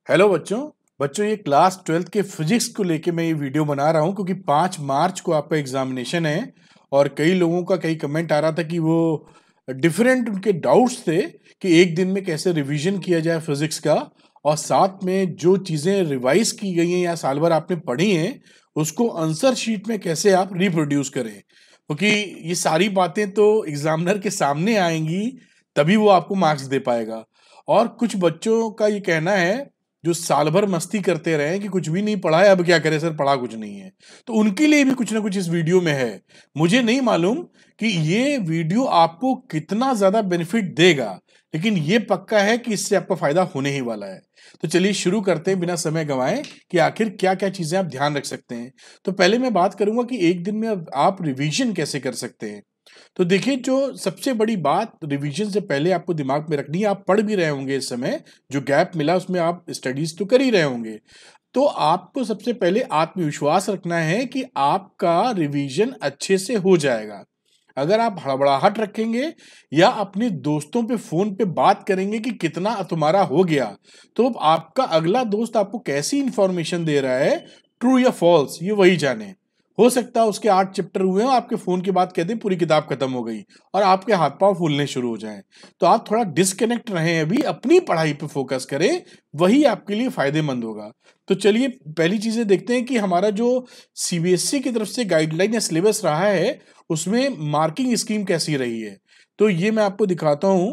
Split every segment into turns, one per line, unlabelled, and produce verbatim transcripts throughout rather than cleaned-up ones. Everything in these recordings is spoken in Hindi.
हेलो बच्चों बच्चों ये क्लास ट्वेल्थ के फिजिक्स को लेके मैं ये वीडियो बना रहा हूँ क्योंकि पाँच मार्च को आपका एग्जामिनेशन है और कई लोगों का कई कमेंट आ रहा था कि वो डिफरेंट उनके डाउट्स थे कि एक दिन में कैसे रिवीजन किया जाए फिजिक्स का और साथ में जो चीज़ें रिवाइज की गई हैं या साल भर आपने पढ़ी हैं उसको आंसर शीट में कैसे आप रिप्रोड्यूस करें क्योंकि ये सारी बातें तो एग्जामिनर के सामने आएंगी तभी वो आपको मार्क्स दे पाएगा। और कुछ बच्चों का ये कहना है जो साल भर मस्ती करते रहे कि कुछ भी नहीं पढ़ा है अब क्या करें सर पढ़ा कुछ नहीं है, तो उनके लिए भी कुछ ना कुछ इस वीडियो में है। मुझे नहीं मालूम कि ये वीडियो आपको कितना ज्यादा बेनिफिट देगा लेकिन ये पक्का है कि इससे आपका फायदा होने ही वाला है। तो चलिए शुरू करते हैं बिना समय गंवाए कि आखिर क्या क्या चीजें आप ध्यान रख सकते हैं। तो पहले मैं बात करूंगा कि एक दिन में आप रिवीजन कैसे कर सकते हैं। तो देखिए जो सबसे बड़ी बात रिवीजन से पहले आपको दिमाग में रखनी है, आप पढ़ भी रहे होंगे इस समय जो गैप मिला उसमें आप स्टडीज तो कर ही रहे होंगे, तो आपको सबसे पहले आत्मविश्वास रखना है कि आपका रिवीजन अच्छे से हो जाएगा। अगर आप हड़बड़ाहट रखेंगे या अपने दोस्तों पे फोन पे बात करेंगे कि कितना तुम्हारा हो गया, तो आपका अगला दोस्त आपको कैसी इंफॉर्मेशन दे रहा है, ट्रू या फॉल्स, ये वही जाने। हो सकता है उसके आठ चैप्टर हुए हैं, आपके फोन की बात कहते पूरी किताब खत्म हो गई और आपके हाथ पांव फूलने शुरू हो जाएं। तो आप थोड़ा डिस्कनेक्ट रहें, अभी अपनी पढ़ाई पे फोकस करें, वही आपके लिए फायदेमंद होगा। तो चलिए पहली चीजें देखते हैं कि हमारा जो सीबीएसई की तरफ से गाइडलाइन या सिलेबस रहा है उसमें मार्किंग स्कीम कैसी रही है। तो ये मैं आपको दिखाता हूं।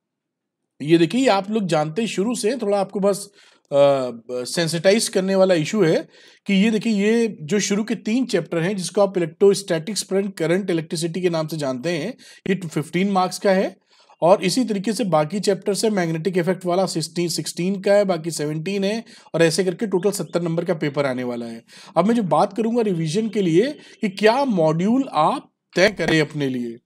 ये देखिए आप लोग जानते हैं शुरू से, थोड़ा आपको बस सेंसिटाइज करने वाला इशू है कि ये देखिए ये जो शुरू के तीन चैप्टर हैं जिसको आप इलेक्ट्रोस्टैटिक्स करंट इलेक्ट्रिसिटी के नाम से जानते हैं, ये फिफ्टीन मार्क्स का है। और इसी तरीके से बाकी चैप्टर्स है, मैग्नेटिक इफेक्ट वाला सिक्सटीन सिक्सटीन का है, बाकी सेवनटीन है और ऐसे करके टोटल सत्तर नंबर का पेपर आने वाला है। अब मैं जो बात करूंगा रिवीजन के लिए कि क्या मॉड्यूल आप तय करें अपने लिए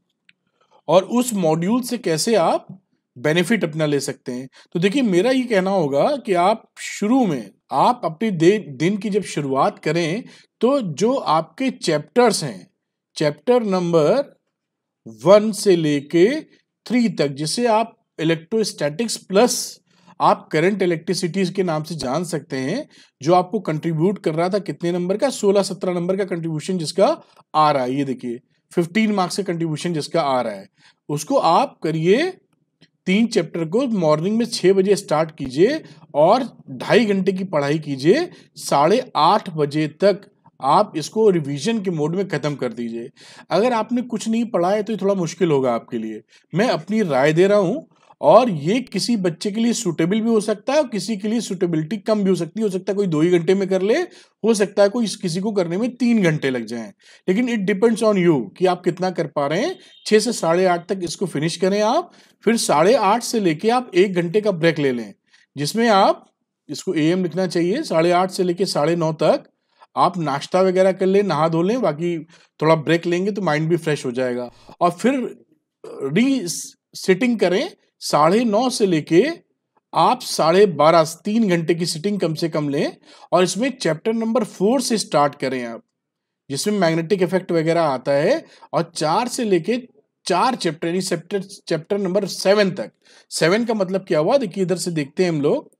और उस मॉड्यूल से कैसे आप बेनिफिट अपना ले सकते हैं। तो देखिए मेरा ये कहना होगा कि आप शुरू में आप अपने दिन की जब शुरुआत करें तो जो आपके चैप्टर्स हैं, चैप्टर नंबर वन से लेके थ्री तक, जिसे आप इलेक्ट्रोस्टैटिक्स प्लस आप करंट इलेक्ट्रिसिटी के नाम से जान सकते हैं, जो आपको कंट्रीब्यूट कर रहा था कितने नंबर का, सोलह सत्रह नंबर का कंट्रीब्यूशन जिसका आ रहा है, ये देखिए फिफ्टीन मार्क्स का कंट्रीब्यूशन जिसका आ रहा है, उसको आप करिए। तीन चैप्टर को मॉर्निंग में छह बजे स्टार्ट कीजिए और ढाई घंटे की पढ़ाई कीजिए, साढ़े आठ बजे तक आप इसको रिवीजन के मोड में खत्म कर दीजिए। अगर आपने कुछ नहीं पढ़ा है तो ये थोड़ा मुश्किल होगा आपके लिए, मैं अपनी राय दे रहा हूं और ये किसी बच्चे के लिए सूटेबल भी हो सकता है और किसी के लिए सूटेबिलिटी कम भी हो सकती है। हो सकता है कोई दो ही घंटे में कर ले, हो सकता है कोई किसी को करने में तीन घंटे लग जाएं, लेकिन इट डिपेंड्स ऑन यू कि आप कितना कर पा रहे हैं। छः से साढ़े आठ तक इसको फिनिश करें आप, फिर साढ़े आठ से लेके आप एक घंटे का ब्रेक ले लें जिसमें आप इसको ए एम लिखना चाहिए। साढ़े आठ से लेके साढ़े नौ तक आप नाश्ता वगैरह कर लें, नहा धो लें, बाकी थोड़ा ब्रेक लेंगे तो माइंड भी फ्रेश हो जाएगा। और फिर री सिटिंग करें साढ़े नौ से लेके आप साढ़े बारह, तीन घंटे की सिटिंग कम से कम लें और इसमें चैप्टर नंबर फोर से स्टार्ट करें आप, जिसमें मैग्नेटिक इफेक्ट वगैरह आता है, और चार से लेके चार चैप्टर यानी चैप्टर चैप्टर नंबर सेवन तक। सेवन का मतलब क्या हुआ, देखिए इधर से देखते हैं हम लोग,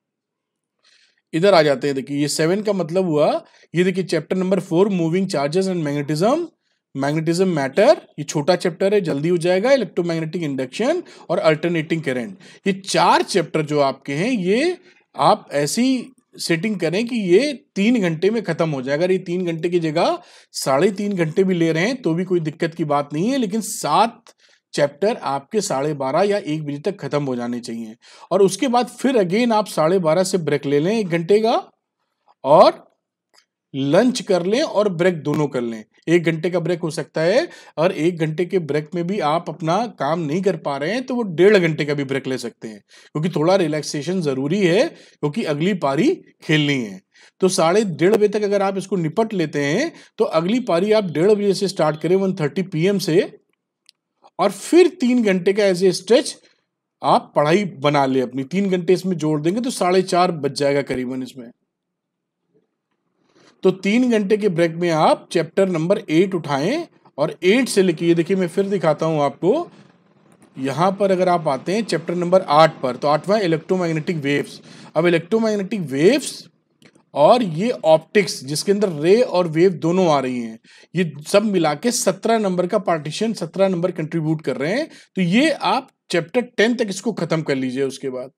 इधर आ जाते हैं। देखिए ये सेवन का मतलब हुआ, ये देखिए chapter number four moving charges and magnetism, magnetism matter, ये छोटा चैप्टर है, जल्दी हो जाएगा। इलेक्ट्रोमैग्नेटिक इंडक्शन और अल्टरनेटिंग करंट, ये चार चैप्टर जो आपके हैं ये आप ऐसी सेटिंग करें कि ये तीन घंटे में खत्म हो जाए। अगर ये तीन घंटे की जगह साढ़े तीन घंटे भी ले रहे हैं तो भी कोई दिक्कत की बात नहीं है, लेकिन सात चैप्टर आपके साढ़े बारह या एक बजे तक खत्म हो जाने चाहिए। और उसके बाद फिर अगेन आप साढ़े बारह से ब्रेक ले लें एक घंटे का, और लंच कर लें और ब्रेक दोनों कर लें। एक घंटे का ब्रेक हो सकता है और एक घंटे के ब्रेक में भी आप अपना काम नहीं कर पा रहे हैं तो वो डेढ़ घंटे का भी ब्रेक ले सकते हैं, क्योंकि थोड़ा रिलैक्सेशन जरूरी है क्योंकि अगली पारी खेलनी है। तो साढ़े डेढ़ बजे तक अगर आप इसको निपट लेते हैं तो अगली पारी आप डेढ़ बजे से स्टार्ट करें वन थर्टी पी एम से, और फिर तीन घंटे का एज ए स्ट्रेच आप पढ़ाई बना ले अपनी, तीन घंटे इसमें जोड़ देंगे तो साढ़े चार बज जाएगा करीबन इसमें। तो तीन घंटे के ब्रेक में आप चैप्टर नंबर एट उठाएं और एट से लेके, ये देखिए मैं फिर दिखाता हूं आपको, यहाँ पर अगर आप आते हैं चैप्टर नंबर आठ पर, तो आठवां इलेक्ट्रोमैग्नेटिक वेव्स। अब इलेक्ट्रोमैग्नेटिक वेव्स और ये ऑप्टिक्स जिसके अंदर रे और वेव दोनों आ रही हैं, ये सब मिला के सत्रह नंबर का पार्टीशन, सत्रह नंबर कंट्रीब्यूट कर रहे हैं। तो ये आप चैप्टर टेन तक इसको खत्म कर लीजिए। उसके बाद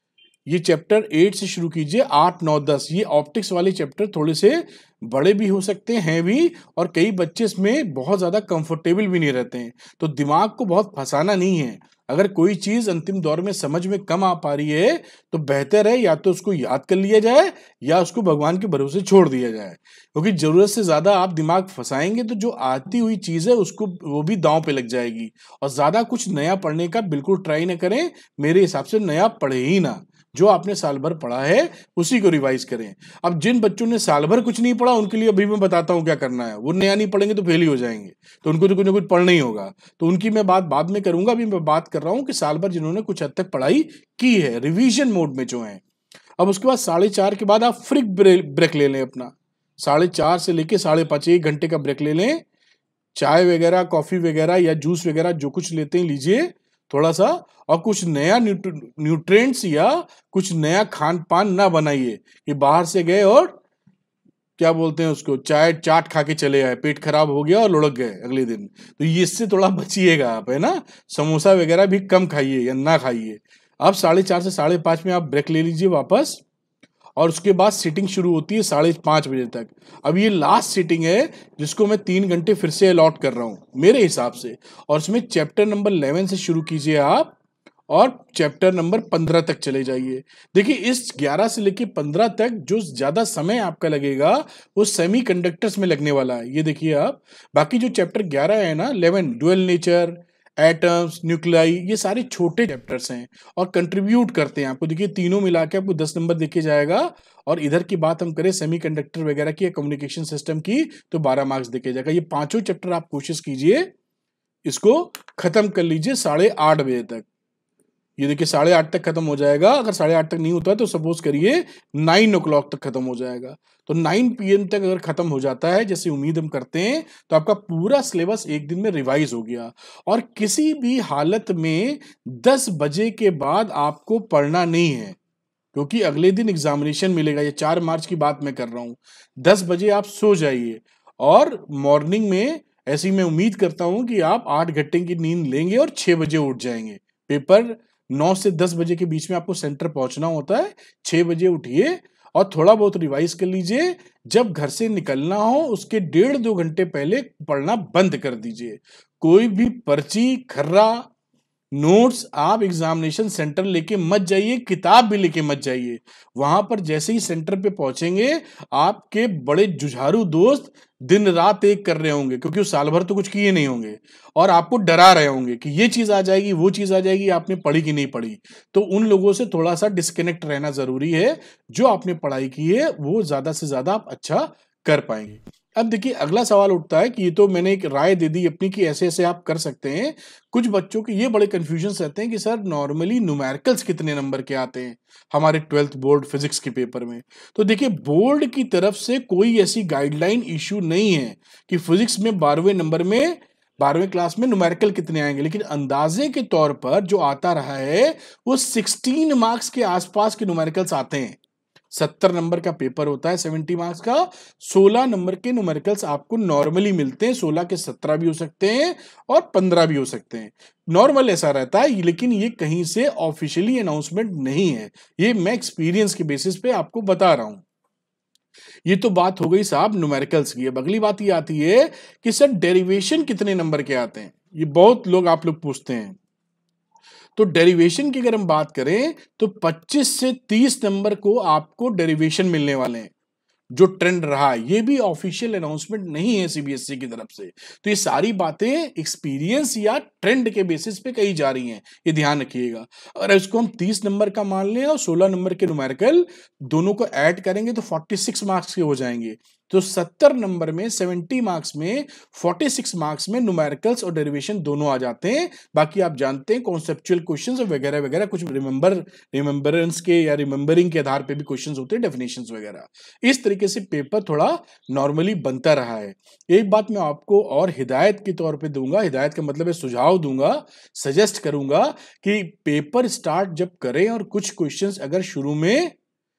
ये चैप्टर एट से शुरू कीजिए, आठ नौ दस। ये ऑप्टिक्स वाले चैप्टर थोड़े से बड़े भी हो सकते हैं भी, और कई बच्चे इसमें बहुत ज्यादा कंफर्टेबल भी नहीं रहते हैं। तो दिमाग को बहुत फंसाना नहीं है। अगर कोई चीज अंतिम दौर में समझ में कम आ पा रही है तो बेहतर है या तो उसको याद कर लिया जाए या उसको भगवान के भरोसे छोड़ दिया जाए, क्योंकि जरूरत से ज्यादा आप दिमाग फंसाएंगे तो जो आती हुई चीज है उसको वो भी दांव पे लग जाएगी। और ज्यादा कुछ नया पढ़ने का बिल्कुल ट्राई ना करें। मेरे हिसाब से नया पढ़े ही ना, जो आपने साल भर पढ़ा है उसी को रिवाइज करें। अब जिन बच्चों ने साल भर कुछ नहीं पढ़ा उनके लिए अभी मैं बताता हूं क्या करना है। वो नया नहीं पढ़ेंगे तो फेल ही हो जाएंगे, तो उनको तो कुछ ना कुछ पढ़ना ही होगा। तो उनकी मैं बात बाद में करूंगा। अभी मैं बात कर रहा हूं कि साल भर जिन्होंने कुछ हद तक पढ़ाई की है, रिवीजन मोड में जो है। अब उसके बाद साढ़े चार के बाद आप फ्रिक ब्रेक ले लें अपना। साढ़े चार से लेके साढ़े पाँच, एक घंटे का ब्रेक ले लें। चाय वगैरह, कॉफी वगैरह या जूस वगैरह जो कुछ लेते हैं लीजिए थोड़ा सा, और कुछ नया न्यूट्रिएंट्स या कुछ नया खान पान ना बनाइए कि बाहर से गए और क्या बोलते हैं उसको, चाय चाट खा के चले आए, पेट खराब हो गया और लुढ़क गए अगले दिन। तो ये इससे थोड़ा बचिएगा आप, है ना। समोसा वगैरह भी कम खाइए या ना खाइए। अब साढ़े चार से साढ़े पाँच में आप ब्रेक ले लीजिए वापस, और उसके बाद सीटिंग शुरू होती है साढ़े पाँच बजे तक। अब ये लास्ट सीटिंग है जिसको मैं तीन घंटे फिर से अलॉट कर रहा हूँ मेरे हिसाब से। और उसमें चैप्टर नंबर इलेवन से शुरू कीजिए आप और चैप्टर नंबर पंद्रह तक चले जाइए। देखिए इस ग्यारह से लेके पंद्रह तक जो ज्यादा समय आपका लगेगा वो सेमीकंडक्टर्स में लगने वाला है। ये देखिए आप, बाकी जो चैप्टर ग्यारह है ना, eleven dual nature, atoms, nuclei, ये सारे छोटे चैप्टर्स हैं और कंट्रीब्यूट करते हैं आपको। देखिए तीनों मिला के आपको दस नंबर देके जाएगा। और इधर की बात हम करें सेमीकंडक्टर वगैरह की या कम्युनिकेशन सिस्टम की, तो बारह मार्क्स देके जाएगा। ये पांचों चैप्टर आप कोशिश कीजिए इसको खत्म कर लीजिए साढ़े आठ बजे तक। ये देखिए साढ़े आठ तक खत्म हो जाएगा। अगर साढ़े आठ तक नहीं होता है तो सपोज करिए नाइन ओ क्लॉक तक खत्म हो जाएगा। तो नाइन पी एम तक अगर खत्म हो जाता है, जैसे उम्मीद हम करते हैं, तो आपका पूरा सिलेबस एक दिन में रिवाइज हो गया। और किसी भी हालत में दस बजे के बाद आपको पढ़ना नहीं है, क्योंकि अगले दिन एग्जामिनेशन मिलेगा। ये चार मार्च की बात मैं कर रहा हूं। दस बजे आप सो जाइए और मॉर्निंग में ऐसी मैं उम्मीद करता हूं कि आप आठ घंटे की नींद लेंगे और छह बजे उठ जाएंगे। पेपर नौ से दस बजे के बीच में आपको सेंटर पहुंचना होता है। छह बजे उठिए और थोड़ा बहुत रिवाइज कर लीजिए। जब घर से निकलना हो उसके डेढ़ दो घंटे पहले पढ़ना बंद कर दीजिए। कोई भी पर्ची, खर्रा, नोट्स आप एग्जामिनेशन सेंटर लेके मत जाइए, किताब भी लेके मत जाइए। वहां पर जैसे ही सेंटर पे पहुंचेंगे आपके बड़े जुझारू दोस्त दिन रात एक कर रहे होंगे, क्योंकि वो साल भर तो कुछ किए नहीं होंगे और आपको डरा रहे होंगे कि ये चीज आ जाएगी, वो चीज आ जाएगी, आपने पढ़ी कि नहीं पढ़ी। तो उन लोगों से थोड़ा सा डिस्कनेक्ट रहना जरूरी है। जो आपने पढ़ाई की है वो ज्यादा से ज्यादा आप अच्छा कर पाएंगे। अब देखिए अगला सवाल उठता है कि ये तो मैंने एक राय दे दी अपनी कि ऐसे ऐसे आप कर सकते हैं। कुछ बच्चों के ये बड़े कंफ्यूजन रहते हैं कि सर नॉर्मली न्यूमेरिकल्स कितने नंबर के आते हैं हमारे ट्वेल्थ बोर्ड फिजिक्स के पेपर में। तो देखिए बोर्ड की तरफ से कोई ऐसी गाइडलाइन इशू नहीं है कि फिजिक्स में बारहवें नंबर में, बारहवीं क्लास में न्यूमेरिकल कितने आएंगे। लेकिन अंदाजे के तौर पर जो आता रहा है वो सिक्सटीन मार्क्स के आसपास के न्यूमेरिकल्स आते हैं। सत्तर नंबर का पेपर होता है सेवेंटी मार्क्स का, सोलह नंबर के न्यूमेरिकल्स आपको नॉर्मली मिलते हैं। सोलह के सत्रह भी हो सकते हैं और पंद्रह भी हो सकते हैं, नॉर्मल ऐसा रहता है। लेकिन ये कहीं से ऑफिशियली अनाउंसमेंट नहीं है, ये मैं एक्सपीरियंस के बेसिस पे आपको बता रहा हूं। ये तो बात हो गई साहब न्यूमेरिकल्स की। अब अगली बात ये आती है कि सर डेरिवेशन कितने नंबर के आते हैं, ये बहुत लोग आप लोग पूछते हैं। तो डेरिवेशन की अगर हम बात करें तो पच्चीस से तीस नंबर को आपको डेरिवेशन मिलने वाले हैं। जो ट्रेंड रहा है, ये भी ऑफिशियल अनाउंसमेंट नहीं है सीबीएसई की तरफ से। तो ये सारी बातें एक्सपीरियंस या ट्रेंड के बेसिस पे कही जा रही हैं, ये ध्यान रखिएगा। अगर इसको हम तीस नंबर का मान लें और सोलह नंबर के न्यूमेरिकल दोनों को ऐड करेंगे तो छियालीस मार्क्स के हो जाएंगे। तो सत्तर नंबर में सत्तर मार्क्स में छियालीस मार्क्स में न्यूमेरिकल्स और डेरिवेशन दोनों आ जाते हैं। बाकी आप जानते हैं कॉन्सेप्चुअल क्वेश्चंस वगैरह वगैरह कुछ रिमेंबर रिमेंबरेंस के या रिमेंबरिंग के आधार पे भी क्वेश्चंस होते हैं, डेफिनेशंस वगैरह। इस तरीके से पेपर थोड़ा नॉर्मली बनता रहा है। एक बात मैं आपको और हिदायत के तौर पे दूंगा, हिदायत का मतलब है सुझाव दूंगा, सजेस्ट करूंगा कि पेपर स्टार्ट जब करें और कुछ क्वेश्चंस अगर शुरू में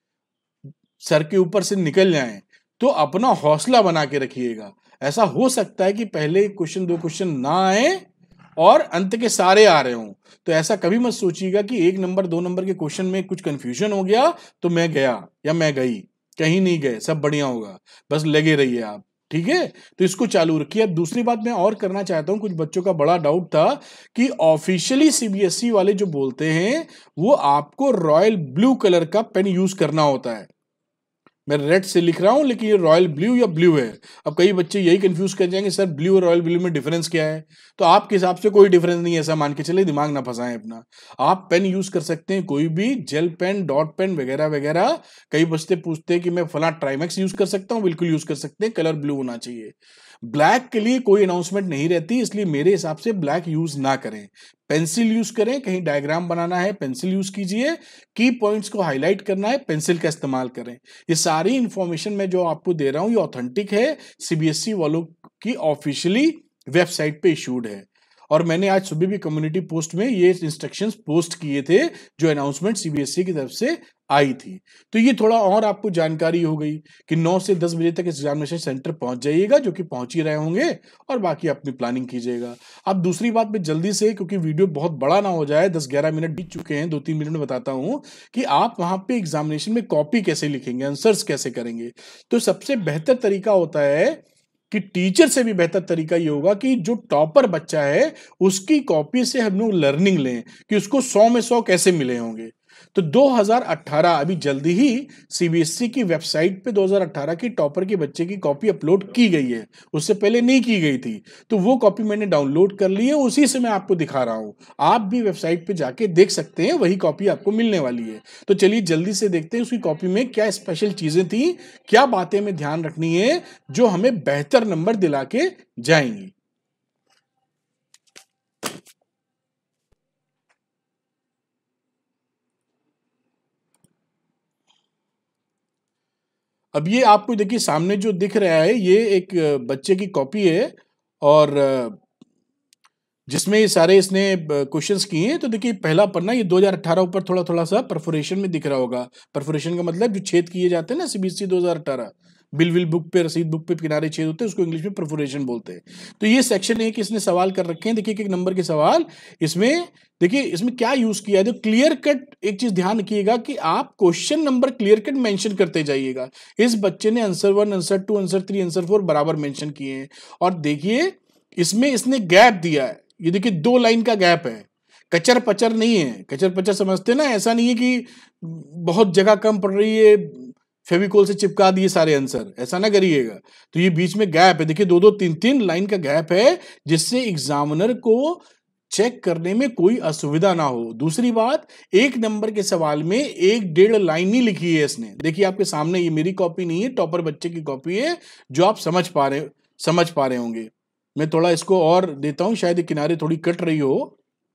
सर के ऊपर से निकल जाएं तो अपना हौसला बना के रखिएगा। ऐसा हो सकता है कि पहले क्वेश्चन दो क्वेश्चन ना आए और अंत के सारे आ रहे हों। तो ऐसा कभी मत सोचिएगा कि एक नंबर दो नंबर के क्वेश्चन में कुछ कंफ्यूजन हो गया तो मैं गया या मैं गई, कहीं नहीं गए, सब बढ़िया होगा, बस लगे रहिए आप, ठीक है। तो इसको चालू रखिए। अब दूसरी बात मैं और करना चाहता हूं, कुछ बच्चों का बड़ा डाउट था कि ऑफिशियली सीबीएसई वाले जो बोलते हैं वो आपको रॉयल ब्लू कलर का पेन यूज करना होता है। मैं रेड से लिख रहा हूं लेकिन ये रॉयल ब्लू या ब्लू है। अब कई बच्चे यही कंफ्यूज कर जाएंगे सर ब्लू और रॉयल ब्लू में डिफरेंस क्या है। तो आपके हिसाब से कोई डिफरेंस नहीं है, ऐसा मान के चले, दिमाग ना फंसाएं अपना। आप पेन यूज कर सकते हैं कोई भी, जेल पेन, डॉट पेन वगैरह वगैरह। कई बच्चे पूछते हैं कि मैं फला ट्राइमेक्स यूज कर सकता हूं, बिल्कुल यूज कर सकते हैं, कलर ब्लू होना चाहिए। ब्लैक के लिए कोई अनाउंसमेंट नहीं रहती, इसलिए मेरे हिसाब से ब्लैक यूज ना करें, पेंसिल यूज करें। कहीं डायग्राम बनाना है पेंसिल यूज कीजिए, की पॉइंट्स को हाईलाइट करना है पेंसिल का इस्तेमाल करें। ये सारी इंफॉर्मेशन मैं जो आपको दे रहा हूं ये ऑथेंटिक है, सीबीएसई वालों की ऑफिशियली वेबसाइट पे इशूड है। और मैंने आज सुबह भी कम्युनिटी पोस्ट में ये इंस्ट्रक्शंस पोस्ट किए थे जो अनाउंसमेंट सीबीएसई की तरफ से आई थी। तो ये थोड़ा और आपको जानकारी हो गई कि नौ से दस बजे तक एग्जामिनेशन सेंटर पहुंच जाइएगा, जो कि पहुंच ही रहे होंगे, और बाकी अपनी प्लानिंग कीजिएगा। अब दूसरी बात में जल्दी से, क्योंकि वीडियो बहुत बड़ा ना हो जाए, दस ग्यारह मिनट बीत चुके हैं, दो तीन मिनट में बताता हूं कि आप वहां पे एग्जामिनेशन में कॉपी कैसे लिखेंगे, आंसर्स कैसे करेंगे। तो सबसे बेहतर तरीका होता है कि टीचर से भी बेहतर तरीका ये होगा कि जो टॉपर बच्चा है उसकी कॉपी से हम लोग लर्निंग लें कि उसको सौ में सौ कैसे मिले होंगे। तो दो हज़ार अठारह अभी जल्दी ही सीबीएसई की वेबसाइट पे दो हज़ार अठारह की टॉपर के बच्चे की कॉपी अपलोड की गई है, उससे पहले नहीं की गई थी। तो वो कॉपी मैंने डाउनलोड कर ली है, उसी से मैं आपको दिखा रहा हूं। आप भी वेबसाइट पे जाके देख सकते हैं, वही कॉपी आपको मिलने वाली है। तो चलिए जल्दी से देखते हैं उसकी कॉपी में क्या स्पेशल चीजें थी, क्या बातें हमें ध्यान रखनी है जो हमें बेहतर नंबर दिला के जाएंगी। अब ये आपको देखिए सामने जो दिख रहा है ये एक बच्चे की कॉपी है और जिसमें ये सारे इसने क्वेश्चंस किए हैं। तो देखिए पहला पन्ना ये दो हज़ार अठारह ऊपर थोड़ा थोड़ा सा परफोरेशन में दिख रहा होगा। परफोरेशन का मतलब जो छेद किए जाते हैं ना, सीबीएसई दो हज़ार अठारह बिल विल बुक पे, रसीद बुक पे किनारे छेद होते हैं, उसको इंग्लिश में परफोरेशन बोलते हैं। तो ये सेक्शन एक इसने सवाल कर रखे हैं, देखिए एक नंबर के सवाल इसमें। देखिए इसमें क्या यूज किया है, तो क्लियर कट एक चीज ध्यान रखिएगा कि आप question number clear cut mention करते जाइएगा। इस बच्चे ने answer one, answer two, answer three, answer four बराबर मेंशन किए हैं। और देखिए इसमें इसने गैप दिया है, ये देखिए दो लाइन का गैप है, कचर पचर नहीं है। कचर पचर समझते ना, ऐसा नहीं है कि बहुत जगह कम पड़ रही है फेविकोल से चिपका दिए सारे आंसर, ऐसा ना करिएगा। तो ये बीच में गैप है, देखिए दो दो तीन तीन लाइन का गैप है, जिससे एग्जामिनर को चेक करने में कोई असुविधा ना हो। दूसरी बात, एक नंबर के सवाल में एक डेढ़ लाइन ही लिखी है इसने। देखिए आपके सामने, ये मेरी कॉपी नहीं है, टॉपर बच्चे की कॉपी है, जो आप समझ पा रहे समझ पा रहे होंगे। मैं थोड़ा इसको और देता हूं, शायद किनारे थोड़ी कट रही हो।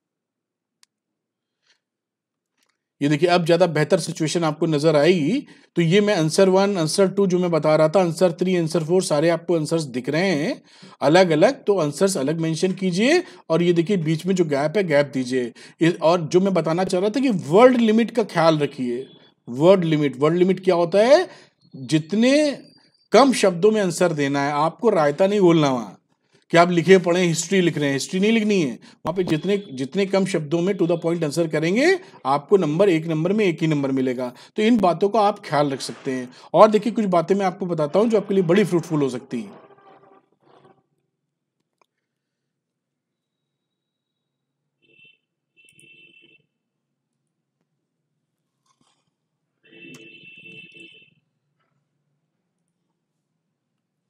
ये देखिए अब ज्यादा बेहतर सिचुएशन आपको नजर आएगी। तो ये मैं आंसर वन, आंसर टू जो मैं बता रहा था, आंसर थ्री, आंसर फोर, सारे आपको आंसर्स दिख रहे हैं अलग अलग। तो आंसर्स अलग मेंशन कीजिए और ये देखिए बीच में जो गैप है गैप दीजिए। और जो मैं बताना चाह रहा था कि वर्ड लिमिट का ख्याल रखिए। वर्ड लिमिट, वर्ड लिमिट क्या होता है, जितने कम शब्दों में आंसर देना है, आपको रायता नहीं बोलना वहां कि आप लिखे पढ़े हिस्ट्री लिख रहे हैं, हिस्ट्री नहीं लिखनी है वहां पे। जितने जितने कम शब्दों में टू द पॉइंट आंसर करेंगे, आपको नंबर एक नंबर में एक ही नंबर मिलेगा। तो इन बातों का आप ख्याल रख सकते हैं। और देखिए कुछ बातें मैं आपको बताता हूं जो आपके लिए बड़ी फ्रूटफुल हो सकती है।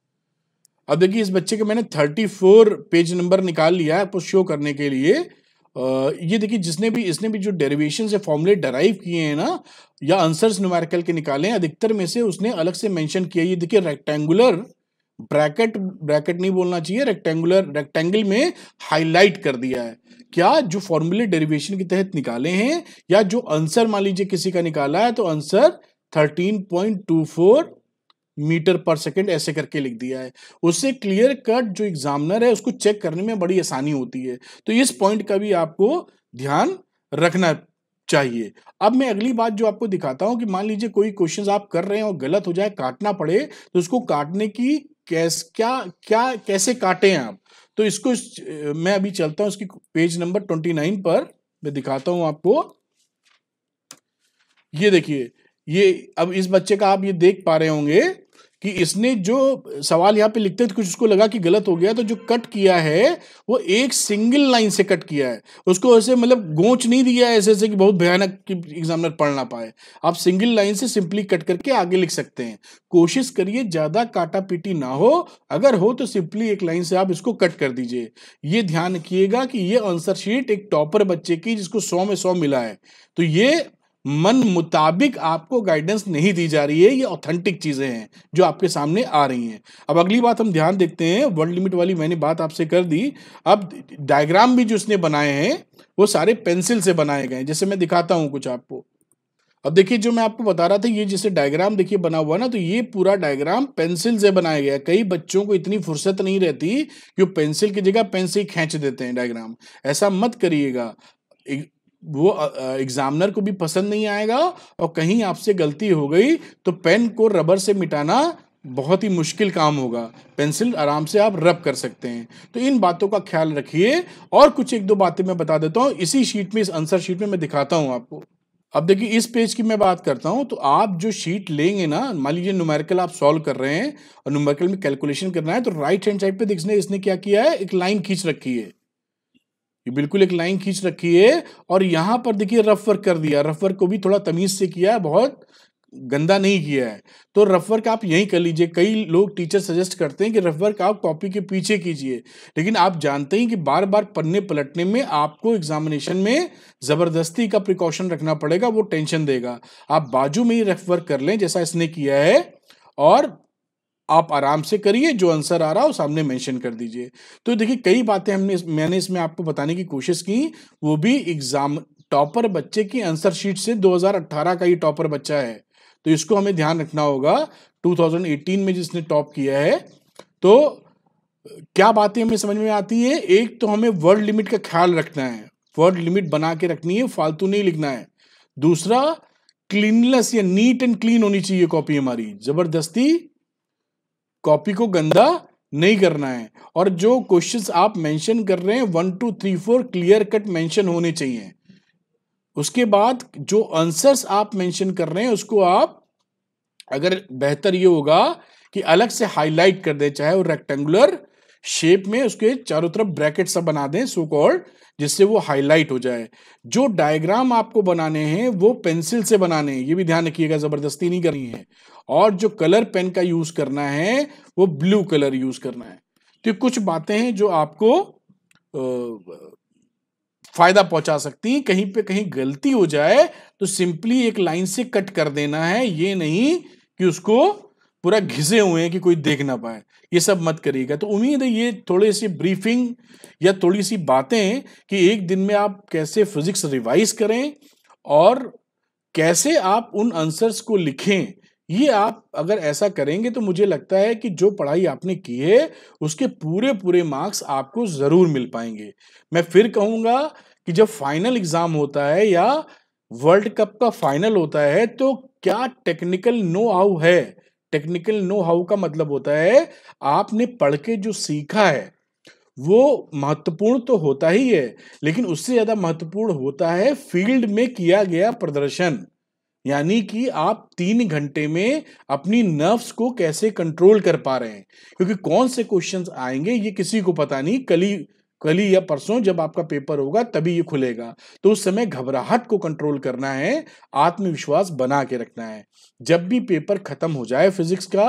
अब देखिए इस बच्चे के मैंने चौंतीस पेज नंबर निकाल लिया है आपको शो करने के लिए। ये देखिए, जिसने भी इसने भी जो डेरिवेशन से फॉर्मूले डराइव किए हैं ना, या आंसर्स न्यूमेरिकल के निकाले हैं, अधिकतर में से उसने अलग से मेंशन किया। ये देखिए, रेक्टेंगुलर ब्रैकेट ब्रैकेट नहीं बोलना चाहिए, रेक्टेंगुलर रेक्टेंगल में हाईलाइट कर दिया है। क्या जो फॉर्मूले डेरिवेशन के तहत निकाले हैं, या जो आंसर मान लीजिए किसी का निकाला है, तो answer thirteen point two four metre पर सेकंड ऐसे करके लिख दिया है। उससे क्लियर कट जो एग्जामिनर है उसको चेक करने में बड़ी आसानी होती है। तो इस पॉइंट का भी आपको ध्यान रखना चाहिए। अब मैं अगली बात जो आपको दिखाता हूं कि मान लीजिए कोई क्वेश्चंस आप कर रहे हैं और गलत हो जाए, काटना पड़े, तो उसको काटने की कैस क्या क्या कैसे काटे हैं आप। तो इसको मैं अभी चलता हूं उसकी पेज नंबर ट्वेंटी नाइन पर, मैं दिखाता हूं आपको। ये देखिए, ये अब इस बच्चे का आप ये देख पा रहे होंगे कि इसने जो सवाल यहाँ पे लिखते थे कुछ उसको लगा कि गलत हो गया, तो जो कट किया है वो एक सिंगल लाइन से कट किया है। उसको ऐसे मतलब गोंच नहीं दिया है ऐसे ऐसे कि बहुत भयानक कि एग्जामिनर पढ़ ना पाए। आप सिंगल लाइन से सिंपली कट करके आगे लिख सकते हैं। कोशिश करिए ज्यादा काटा पीटी ना हो, अगर हो तो सिंपली एक लाइन से आप इसको कट कर दीजिए। ये ध्यान रखिएगा कि ये आंसर शीट एक टॉपर बच्चे की जिसको सौ में सौ मिला है, तो ये मन मुताबिक आपको गाइडेंस नहीं दी जा रही है, ये ऑथेंटिक चीजें हैं जो आपके सामने आ रही हैं। अब अगली बात हम ध्यान देखते हैं, वर्ड लिमिट वाली मैंने बात आपसे कर दी। अब डायग्राम भी जो इसने बनाए हैं वो सारे पेंसिल से बनाए गए हैं, जैसे मैं दिखाता हूं कुछ आपको। अब देखिए, जो मैं आपको बता रहा था, ये जैसे डायग्राम देखिए बना हुआ ना, तो ये पूरा डायग्राम पेंसिल से बनाया गया है। कई बच्चों को इतनी फुर्सत नहीं रहती कि वो पेंसिल की जगह पेन से ही खींच देते हैं डायग्राम। ऐसा मत करिएगा, वो एग्जामिनर को भी पसंद नहीं आएगा, और कहीं आपसे गलती हो गई तो पेन को रबर से मिटाना बहुत ही मुश्किल काम होगा। पेंसिल आराम से आप रब कर सकते हैं। तो इन बातों का ख्याल रखिए। और कुछ एक दो बातें मैं बता देता हूं इसी शीट में, इस आंसर शीट में मैं दिखाता हूं आपको। अब देखिए, इस पेज की मैं बात करता हूं, तो आप जो शीट लेंगे ना, मान लीजिए न्यूमेरिकल आप सॉल्व कर रहे हैं और न्यूमेरिकल में कैलकुलेशन करना है, तो राइट हैंड साइड पे देखने इसने क्या किया है, एक लाइन खींच रखी है। ये बिल्कुल एक लाइन खींच रखी है, और यहां पर देखिए रफ वर्क कर दिया। रफ वर्क को भी थोड़ा तमीज से किया है, बहुत गंदा नहीं किया है। तो रफ वर्क आप यहीं कर लीजिए। कई लोग टीचर सजेस्ट करते हैं कि रफ वर्क आप कॉपी के पीछे कीजिए, लेकिन आप जानते हैं कि बार बार पन्ने पलटने में आपको एग्जामिनेशन में जबरदस्ती का प्रिकॉशन रखना पड़ेगा, वो टेंशन देगा। आप बाजू में ही रफ वर्क कर लें जैसा इसने किया है, और आप आराम से करिए, जो आंसर आ रहा है वो सामने मेंशन कर दीजिए। तो देखिए, कई बातें हमने मैंने इसमें आपको बताने की कोशिश की, वो भी एग्जाम टॉपर बच्चे की आंसर शीट से। दो हज़ार अठारह का ये टॉपर बच्चा है, तो इसको हमें ध्यान रखना होगा। दो हज़ार अठारह में जिसने टॉप किया है, तो क्या बातें हमें समझ में आती हैं। एक तो हमें वर्ड लिमिट का ख्याल रखना है, वर्ड लिमिट बना के रखनी है, फालतू नहीं लिखना है। दूसरा, क्लीननेस या नीट एंड क्लीन होनी चाहिए कॉपी हमारी, जबरदस्ती कॉपी को गंदा नहीं करना है। और जो क्वेश्चंस आप मेंशन कर रहे हैं, one two three four clear cut mention होने चाहिए। उसके बाद जो आंसर्स आप मेंशन कर रहे हैं उसको आप, अगर बेहतर ये होगा कि अलग से हाईलाइट कर दें, चाहे वो रेक्टेंगुलर शेप में उसके चारों तरफ ब्रैकेट सब बना दें सो कॉल्ड, जिससे वो हाईलाइट हो जाए। जो डायग्राम आपको बनाने हैं वो पेंसिल से बनाने हैं, ये भी ध्यान रखिएगा, जबरदस्ती नहीं करनी है। और जो कलर पेन का यूज करना है वो ब्लू कलर यूज करना है। तो कुछ बातें हैं जो आपको आ, फायदा पहुंचा सकती हैं। कहीं पे कहीं गलती हो जाए तो सिंपली एक लाइन से कट कर देना है, ये नहीं कि उसको पूरा घिसे हुए हैं कि कोई देख ना पाए, ये सब मत करिएगा। तो उम्मीद है ये थोड़ी सी ब्रीफिंग या थोड़ी सी बातें कि एक दिन में आप कैसे फिजिक्स रिवाइज करें और कैसे आप उन आंसर्स को लिखें, ये आप अगर ऐसा करेंगे तो मुझे लगता है कि जो पढ़ाई आपने की है उसके पूरे पूरे मार्क्स आपको जरूर मिल पाएंगे। मैं फिर कहूंगा कि जब फाइनल एग्जाम होता है या वर्ल्ड कप का फाइनल होता है तो क्या टेक्निकल नो हाउ है। टेक्निकल नो हाउ का मतलब होता है आपने पढ़ के जो सीखा है वो महत्वपूर्ण तो होता ही है, लेकिन उससे ज्यादा महत्वपूर्ण होता है फील्ड में किया गया प्रदर्शन। यानी कि आप तीन घंटे में अपनी नर्व्स को कैसे कंट्रोल कर पा रहे हैं, क्योंकि कौन से क्वेश्चंस आएंगे ये किसी को पता नहीं। कली कली या परसों जब आपका पेपर होगा तभी ये खुलेगा, तो उस समय घबराहट को कंट्रोल करना है, आत्मविश्वास बना के रखना है। जब भी पेपर खत्म हो जाए फिजिक्स का,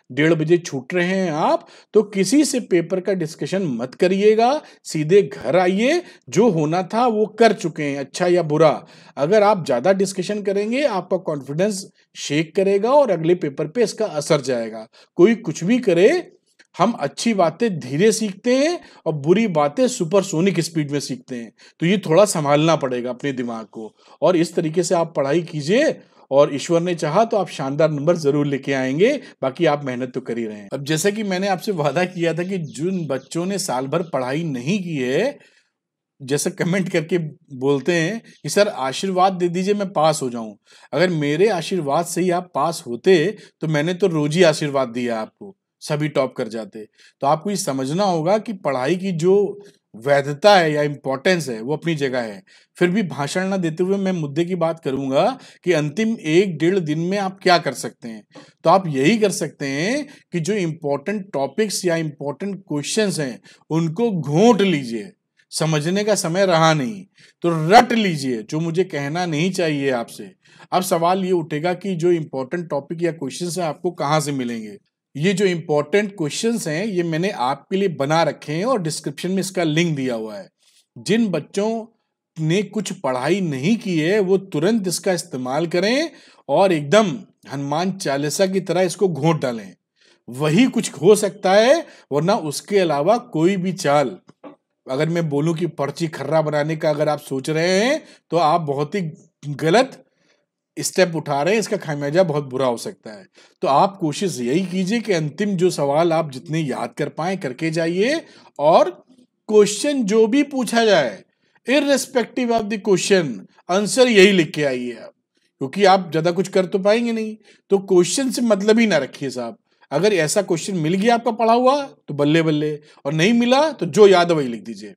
डेढ़ बजे छूट रहे हैं आप, तो किसी से पेपर का डिस्कशन मत करिएगा, सीधे घर आइए, जो होना था वो कर चुके हैं, अच्छा या बुरा। अगर आप ज्यादा डिस्कशन करेंगे आपका कॉन्फिडेंस शेक करेगा और अगले पेपर पे इसका असर जाएगा। कोई कुछ भी करे, हम अच्छी बातें धीरे सीखते हैं और बुरी बातें सुपरसोनिक स्पीड में सीखते हैं। तो ये थोड़ा संभालना पड़ेगा अपने दिमाग को, और इस तरीके से आप पढ़ाई कीजिए और ईश्वर ने चाहा तो आप शानदार नंबर जरूर लेके आएंगे। बाकी आप मेहनत तो कर ही रहे हैं। अब जैसे कि मैंने आपसे वादा किया था कि जिन बच्चों ने साल भर पढ़ाई नहीं की है, जैसे कमेंट करके बोलते हैं कि सर आशीर्वाद दे दीजिए मैं पास हो जाऊं, अगर मेरे आशीर्वाद से ही आप पास होते तो मैंने तो रोज ही आशीर्वाद दिया आपको, सभी टॉप कर जाते। तो आपको ये समझना होगा कि पढ़ाई की जो वैधता है या इंपॉर्टेंस है वो अपनी जगह है। फिर भी भाषण ना देते हुए मैं मुद्दे की बात करूंगा कि अंतिम एक डेढ़ दिन में आप क्या कर सकते हैं। तो आप यही कर सकते हैं कि जो इंपॉर्टेंट टॉपिक्स या इंपॉर्टेंट क्वेश्चंस हैं उनको घोंट लीजिए, समझने का समय रहा नहीं तो रट लीजिए, जो मुझे कहना नहीं चाहिए आपसे। अब सवाल ये उठेगा कि जो इंपॉर्टेंट टॉपिक या क्वेश्चंस हैं आपको कहाँ से मिलेंगे। ये जो इंपॉर्टेंट क्वेश्चंस हैं ये मैंने आपके लिए बना रखे हैं और डिस्क्रिप्शन में इसका लिंक दिया हुआ है। जिन बच्चों ने कुछ पढ़ाई नहीं की है वो तुरंत इसका इस्तेमाल करें और एकदम हनुमान चालीसा की तरह इसको घोंट डालें, वही कुछ हो सकता है। वरना उसके अलावा कोई भी चाल, अगर मैं बोलूं कि पर्ची खर्रा बनाने का अगर आप सोच रहे हैं तो आप बहुत ही गलत स्टेप उठा रहे हैं, इसका खामियाजा बहुत बुरा हो सकता है। तो आप कोशिश यही कीजिए कि अंतिम जो सवाल आप जितने याद कर पाए करके जाइए, और क्वेश्चन जो भी पूछा जाए irrespective of the question answer यही लिख के आइए आप, क्योंकि आप ज्यादा कुछ कर तो पाएंगे नहीं। तो क्वेश्चन से मतलब ही ना रखिए साहब। अगर ऐसा क्वेश्चन मिल गया आपका पढ़ा हुआ तो बल्ले बल्ले, और नहीं मिला तो जो याद है वही लिख दीजिए,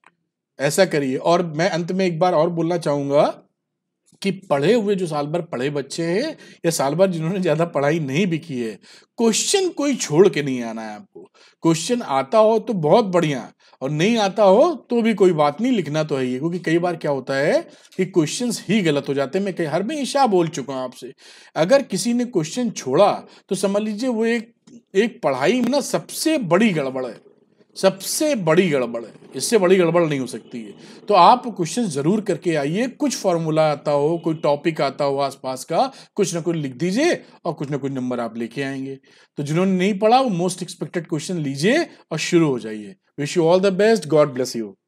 ऐसा करिए। और मैं अंत में एक बार और बोलना चाहूंगा कि पढ़े हुए जो साल भर पढ़े बच्चे हैं या साल भर जिन्होंने ज्यादा पढ़ाई नहीं भी की है, क्वेश्चन कोई छोड़ के नहीं आना है आपको। क्वेश्चन आता हो तो बहुत बढ़िया, और नहीं आता हो तो भी कोई बात नहीं, लिखना तो है ही। क्योंकि कई बार क्या होता है कि क्वेश्चंस ही गलत हो जाते हैं। मैं कई हर हमेशा बोल चुका हूं आपसे, अगर किसी ने क्वेश्चन छोड़ा तो समझ लीजिए वो एक एक पढ़ाई में ना सबसे बड़ी गड़बड़ है, सबसे बड़ी गड़बड़ है, इससे बड़ी गड़बड़ नहीं हो सकती है। तो आप क्वेश्चन जरूर करके आइए, कुछ फॉर्मूला आता हो, कोई टॉपिक आता हो आसपास का, कुछ ना कुछ लिख दीजिए और कुछ ना कुछ नंबर आप लेके आएंगे। तो जिन्होंने नहीं पढ़ा वो मोस्ट एक्सपेक्टेड क्वेश्चन लीजिए और शुरू हो जाइए। Wish you all the best, god bless you.